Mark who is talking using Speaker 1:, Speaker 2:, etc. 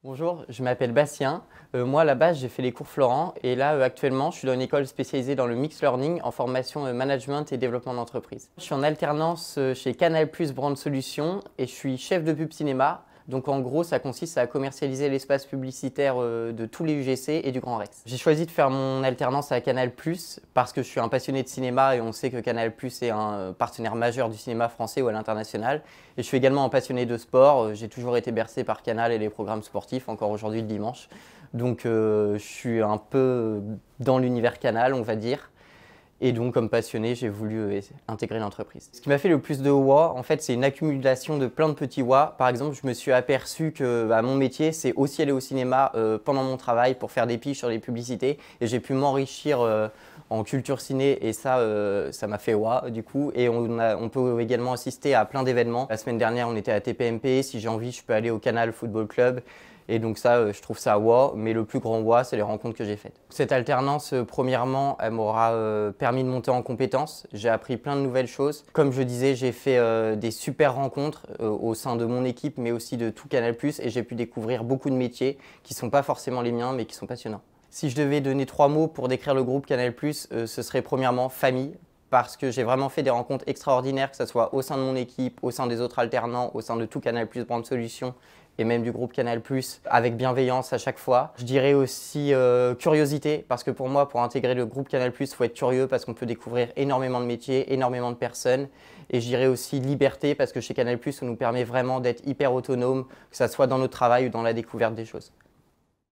Speaker 1: Bonjour, je m'appelle Bastien. Moi, à la base, j'ai fait les cours Florent et là, actuellement, je suis dans une école spécialisée dans le Mixed Learning en formation management et développement d'entreprise. Je suis en alternance chez Canal+ Brand Solutions et je suis chef de pub cinéma. Donc en gros, ça consiste à commercialiser l'espace publicitaire de tous les UGC et du Grand Rex. J'ai choisi de faire mon alternance à Canal+ parce que je suis un passionné de cinéma et on sait que Canal+ est un partenaire majeur du cinéma français ou à l'international. Et je suis également un passionné de sport. J'ai toujours été bercé par Canal et les programmes sportifs, encore aujourd'hui le dimanche. Donc je suis un peu dans l'univers Canal, on va dire. Et donc, comme passionné, j'ai voulu intégrer l'entreprise. Ce qui m'a fait le plus de wow, en fait, c'est une accumulation de plein de petits wow. Par exemple, je me suis aperçu que mon métier, c'est aussi aller au cinéma pendant mon travail pour faire des piges sur les publicités. Et j'ai pu m'enrichir en culture ciné et ça m'a fait wow du coup. Et on peut également assister à plein d'événements. La semaine dernière, on était à TPMP. Si j'ai envie, je peux aller au Canal Football Club. Et donc ça, je trouve ça wow, mais le plus grand wow, c'est les rencontres que j'ai faites. Cette alternance, premièrement, elle m'aura permis de monter en compétences. J'ai appris plein de nouvelles choses. Comme je disais, j'ai fait des super rencontres au sein de mon équipe, mais aussi de tout Canal+, et j'ai pu découvrir beaucoup de métiers qui ne sont pas forcément les miens, mais qui sont passionnants. Si je devais donner 3 mots pour décrire le groupe Canal+, ce serait premièrement famille, parce que j'ai vraiment fait des rencontres extraordinaires, que ce soit au sein de mon équipe, au sein des autres alternants, au sein de tout Canal+ Brand Solutions, et même du groupe Canal+, avec bienveillance à chaque fois. Je dirais aussi curiosité, parce que pour moi, pour intégrer le groupe Canal+, il faut être curieux, parce qu'on peut découvrir énormément de métiers, énormément de personnes. Et je dirais aussi liberté, parce que chez Canal+, on nous permet vraiment d'être hyper autonome, que ce soit dans notre travail ou dans la découverte des choses.